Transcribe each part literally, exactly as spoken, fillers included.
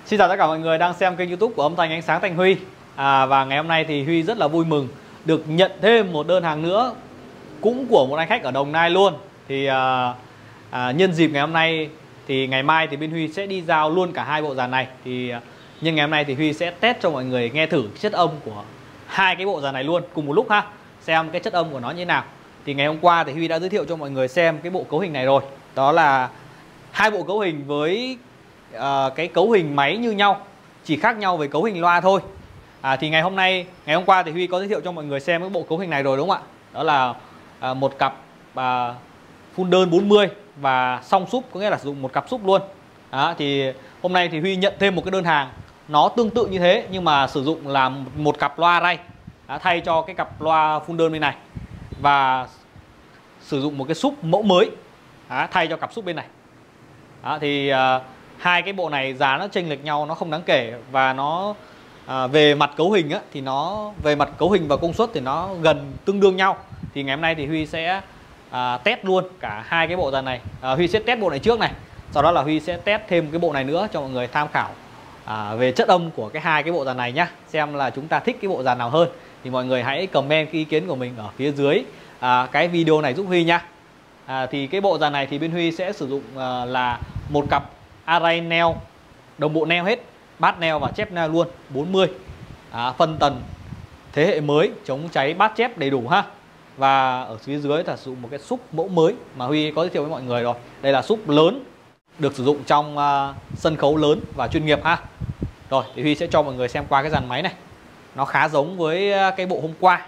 Xin chào tất cả mọi người đang xem kênh YouTube của âm thanh ánh sáng Thành Huy. à, Và ngày hôm nay thì Huy rất là vui mừng được nhận thêm một đơn hàng nữa, cũng của một anh khách ở Đồng Nai luôn. Thì à, à, nhân dịp ngày hôm nay thì ngày mai thì bên Huy sẽ đi giao luôn cả hai bộ dàn này. Thì nhưng ngày hôm nay thì Huy sẽ test cho mọi người nghe thử chất âm của hai cái bộ dàn này luôn cùng một lúc ha, xem cái chất âm của nó như thế nào. Thì ngày hôm qua thì Huy đã giới thiệu cho mọi người xem cái bộ cấu hình này rồi. Đó là hai bộ cấu hình với uh, cái cấu hình máy như nhau, chỉ khác nhau về cấu hình loa thôi. à, Thì ngày hôm nay, ngày hôm qua thì Huy có giới thiệu cho mọi người xem cái bộ cấu hình này rồi đúng không ạ? Đó là uh, một cặp uh, full đơn bốn mươi và song súp, có nghĩa là sử dụng một cặp súp luôn. Đó, thì hôm nay thì Huy nhận thêm một cái đơn hàng nó tương tự như thế, nhưng mà sử dụng là một cặp loa ray đã thay cho cái cặp loa full đơn bên này, và sử dụng một cái súp mẫu mới đã thay cho cặp súp bên này. Đó, thì uh, hai cái bộ này giá nó chênh lệch nhau, nó không đáng kể, và nó uh, về mặt cấu hình á, thì nó về mặt cấu hình và công suất thì nó gần tương đương nhau. Thì ngày hôm nay thì Huy sẽ uh, test luôn cả hai cái bộ dàn này. uh, Huy sẽ test bộ này trước này, sau đó là Huy sẽ test thêm cái bộ này nữa cho mọi người tham khảo uh, về chất âm của cái hai cái bộ dàn này nhá, xem là chúng ta thích cái bộ dàn nào hơn. Thì mọi người hãy comment cái ý kiến của mình ở phía dưới uh, cái video này giúp Huy nhá. À, thì cái bộ dàn này thì bên Huy sẽ sử dụng uh, là một cặp array neo, đồng bộ neo hết, bát neo và chép neo luôn, bốn mươi, à, phân tần thế hệ mới, chống cháy bát chép đầy đủ ha. Và ở phía dưới là sử dụng một cái súp mẫu mới mà Huy có giới thiệu với mọi người rồi. Đây là súp lớn, được sử dụng trong uh, sân khấu lớn và chuyên nghiệp ha. Rồi thì Huy sẽ cho mọi người xem qua cái dàn máy này. Nó khá giống với cái bộ hôm qua,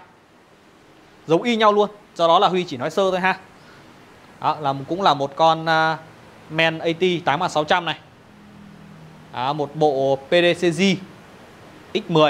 giống y nhau luôn, do đó là Huy chỉ nói sơ thôi ha. Đó là cũng là một con uh, Men a tê tám nghìn sáu trăm này, à, một bộ pê đê xê giê X mười,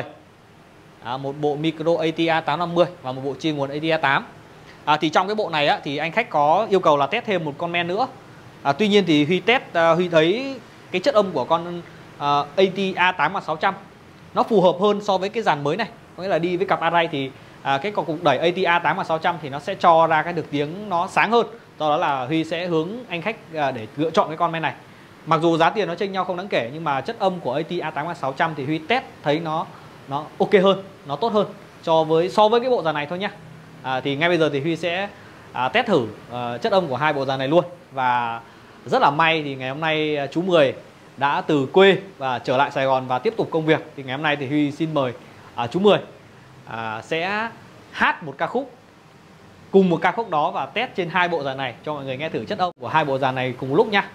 à, một bộ micro a tê a tám năm mươi và một bộ chia nguồn a tê a tám. à, Thì trong cái bộ này á, thì anh khách có yêu cầu là test thêm một con men nữa. à, Tuy nhiên thì Huy test, uh, Huy thấy cái chất âm của con uh, a tê a tám nghìn sáu trăm nó phù hợp hơn so với cái dàn mới này. Có nghĩa là đi với cặp array thì uh, cái cục đẩy a tê a tám nghìn sáu trăm thì nó sẽ cho ra cái được tiếng nó sáng hơn. Do đó là Huy sẽ hướng anh khách để lựa chọn cái con men này. Mặc dù giá tiền nó chênh nhau không đáng kể, nhưng mà chất âm của a tê a tám nghìn sáu trăm thì Huy test thấy nó nó ok hơn, nó tốt hơn so với so với cái bộ dàn này thôi nhá. à, Thì ngay bây giờ thì Huy sẽ à, test thử uh, chất âm của hai bộ dàn này luôn. Và rất là may thì ngày hôm nay chú Mười đã từ quê và trở lại Sài Gòn và tiếp tục công việc. Thì ngày hôm nay thì Huy xin mời uh, chú Mười uh, sẽ hát một ca khúc cùng một ca khúc đó và test trên hai bộ dàn này cho mọi người nghe thử chất âm của hai bộ dàn này cùng một lúc nha.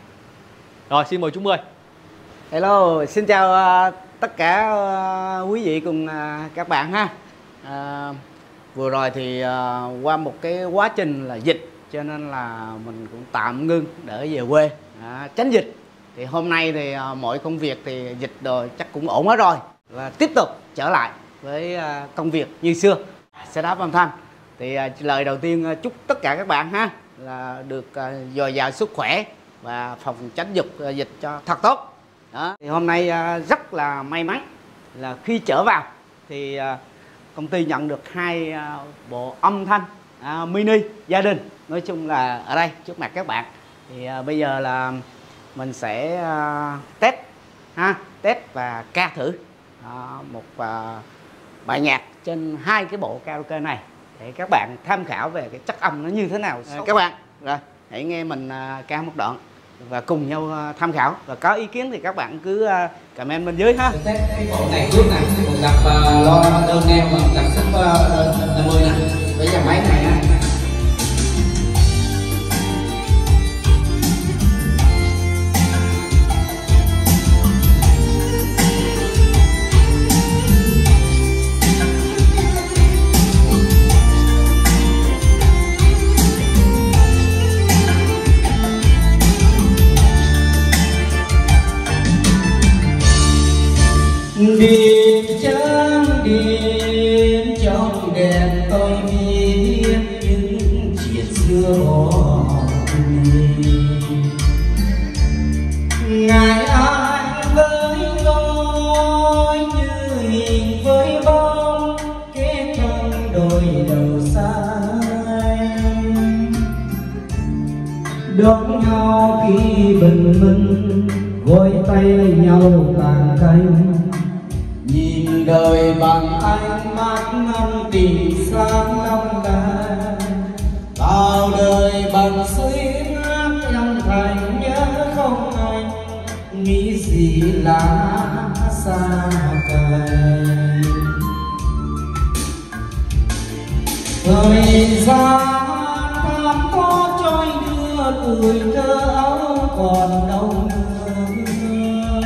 Rồi xin mời chú Mười. Hello, xin chào uh, tất cả uh, quý vị cùng uh, các bạn ha. Uh, vừa rồi thì uh, qua một cái quá trình là dịch, cho nên là mình cũng tạm ngưng để về quê uh, tránh dịch. Thì hôm nay thì uh, mọi công việc thì dịch rồi chắc cũng ổn hết rồi, và tiếp tục trở lại với uh, công việc như xưa, setup âm thanh. Thì uh, lời đầu tiên uh, chúc tất cả các bạn ha là được uh, dồi dào sức khỏe và phòng tránh dịch uh, dịch cho thật tốt. Đó. Thì hôm nay uh, rất là may mắn là khi trở vào thì uh, công ty nhận được hai uh, bộ âm thanh uh, mini gia đình. Nói chung là ở đây trước mặt các bạn. Thì uh, bây giờ là mình sẽ uh, test ha, test và ca thử uh, một uh, bài nhạc trên hai cái bộ karaoke này để các bạn tham khảo về cái chất âm nó như thế nào. À, các bạn rồi hãy nghe mình uh, ca một đoạn và cùng nhau uh, tham khảo, và có ý kiến thì các bạn cứ uh, comment bên dưới ha. Test cái bộ này trước này, một cặp uh, loa đơn neo và một cặp sub uh, năm mươi này với dàn máy này ha. Đêm trắng đêm trong đèn tôi viết những chuyện xưa bỏ ngày ai với tôi như hình với bóng kết trong đôi đầu xa đón nhau khi bình minh vội tay nhau tàn canh. Nhìn đời bằng ánh mắt ngân tình sáng long lanh, bao đời bằng suy ngát âm thành nhớ không anh, nghĩ gì là xa cày. Thời gian tham có trôi đưa tuổi thơ ấu còn đâu nữa,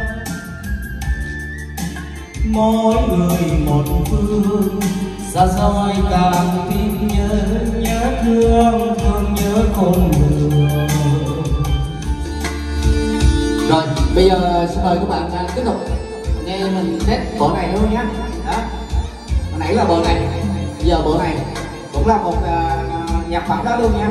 mỗi người một phương xa xôi càng thêm nhớ nhớ thương thương nhớ khôn lường. Rồi bây giờ xin mời các bạn tiếp tục nghe mình test bộ này luôn nhé. Đó, hồi nãy là bộ này, bây giờ bộ này cũng là một uh, nhạc phẩm đó luôn nha.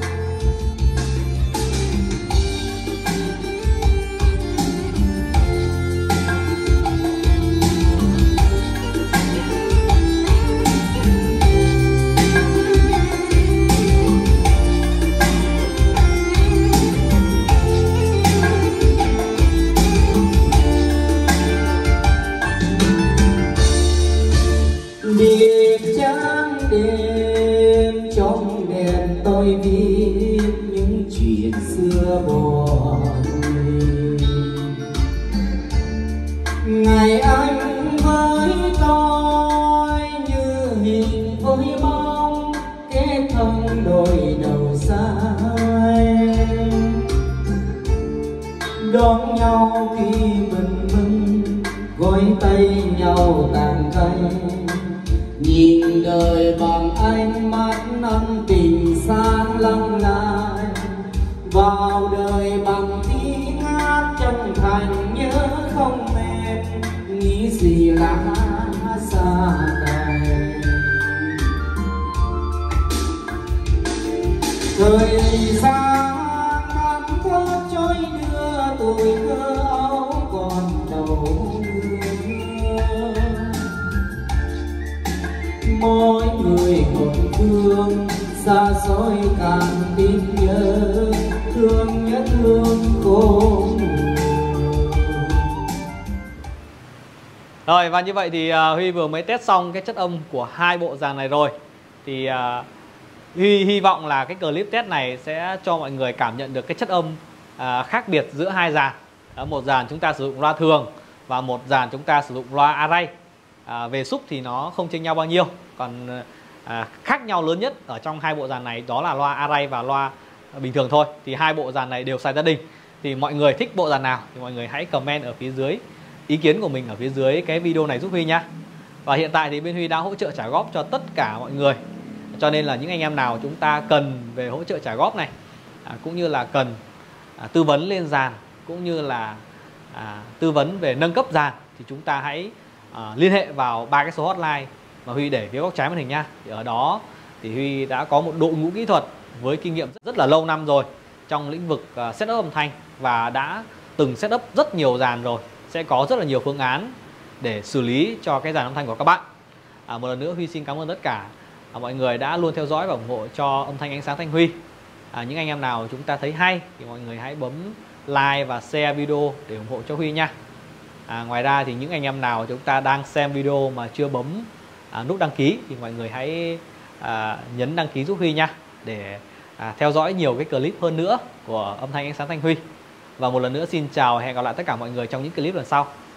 Biệt trắng đêm trong đèn tôi viết những chuyện xưa buồn, ngày anh với tôi như hình với bóng kết thông đôi đầu sai, đón nhau khi bình minh gối tay nhau tàn cây. Nhìn đời bằng ánh mắt ân tình sáng long lanh, vào đời bằng tiếng hát chân thành nhớ không mệt, nghĩ gì là xa cày. Thời gian năm tháng trôi đưa tuổi thơ ấu còn đâu nữa, mỗi người một phương xa xôi càng tin nhớ thương nhớ thương khôn. Rồi và như vậy thì uh, Huy vừa mới test xong cái chất âm của hai bộ dàn này rồi. Thì uh, Huy hy vọng là cái clip test này sẽ cho mọi người cảm nhận được cái chất âm uh, khác biệt giữa hai dàn. Đó, một dàn chúng ta sử dụng loa thường và một dàn chúng ta sử dụng loa array. À, về xúc thì nó không chênh nhau bao nhiêu, còn à, khác nhau lớn nhất ở trong hai bộ dàn này đó là loa array và loa bình thường thôi. Thì hai bộ dàn này đều xài gia đình. Thì mọi người thích bộ dàn nào thì mọi người hãy comment ở phía dưới ý kiến của mình ở phía dưới cái video này giúp Huy nhá. Và hiện tại thì bên Huy đã hỗ trợ trả góp cho tất cả mọi người, cho nên là những anh em nào chúng ta cần về hỗ trợ trả góp này, à, cũng như là cần à, tư vấn lên dàn, cũng như là à, tư vấn về nâng cấp dàn, thì chúng ta hãy À, liên hệ vào ba cái số hotline mà Huy để phía góc trái màn hình nha. Thì ở đó thì Huy đã có một đội ngũ kỹ thuật với kinh nghiệm rất là lâu năm rồi trong lĩnh vực uh, setup âm thanh, và đã từng setup rất nhiều dàn rồi, sẽ có rất là nhiều phương án để xử lý cho cái dàn âm thanh của các bạn. À, một lần nữa Huy xin cảm ơn tất cả à, mọi người đã luôn theo dõi và ủng hộ cho âm thanh ánh sáng Thanh Huy. À, những anh em nào chúng ta thấy hay thì mọi người hãy bấm like và share video để ủng hộ cho Huy nha. À, ngoài ra thì những anh em nào chúng ta đang xem video mà chưa bấm à, nút đăng ký thì mọi người hãy à, nhấn đăng ký giúp Huy nha, để à, theo dõi nhiều cái clip hơn nữa của âm thanh ánh sáng Thanh Huy. Và một lần nữa xin chào và hẹn gặp lại tất cả mọi người trong những clip lần sau.